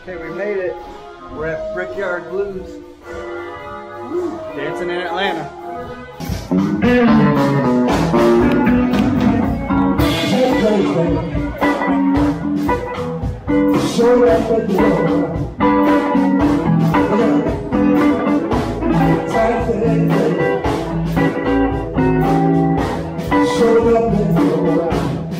Okay, we made it. We're at Brickyard Blues. Woo. Dancing in Atlanta. Show up at the door. Showed up at the door.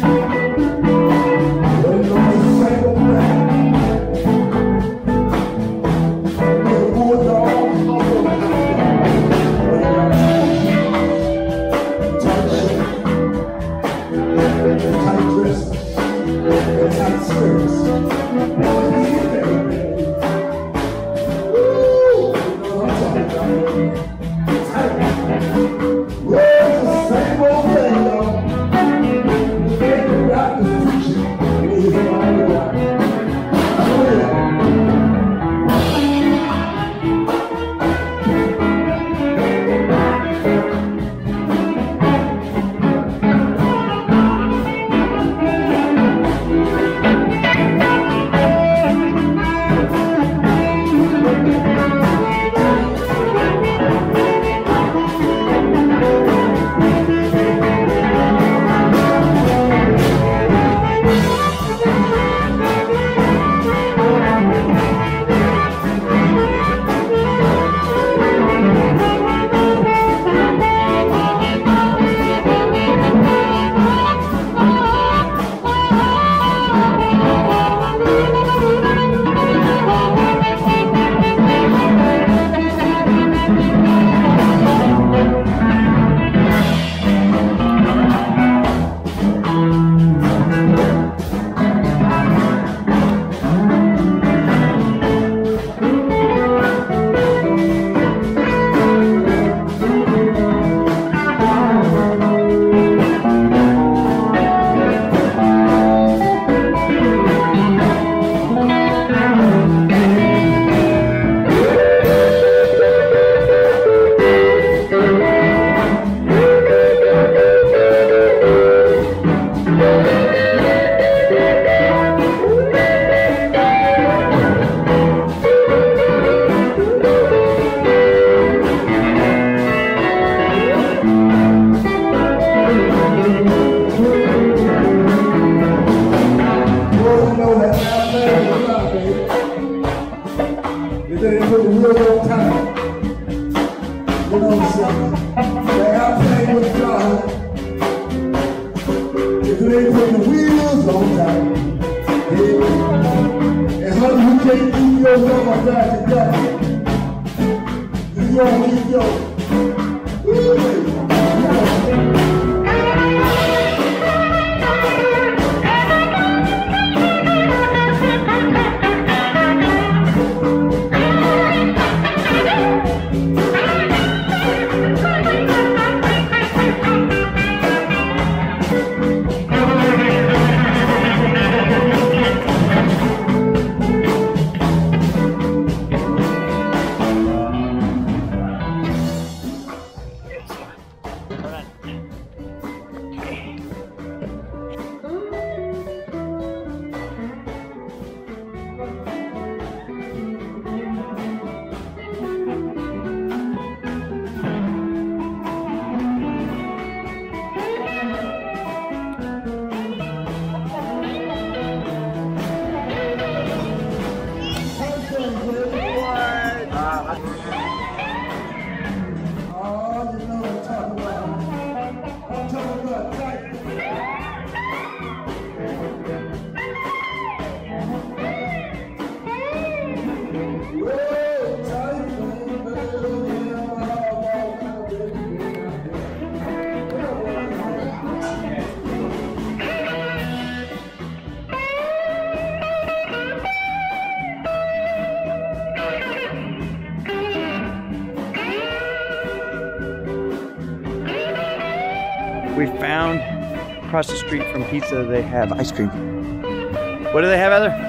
We found across the street from pizza, they have ice cream. What do they have, Heather?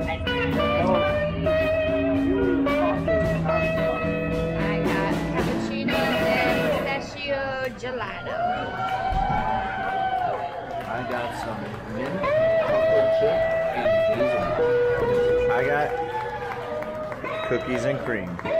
I got cappuccino and pistachio gelato. I got some mint chocolate chip and hazelnut. I got cookies and cream.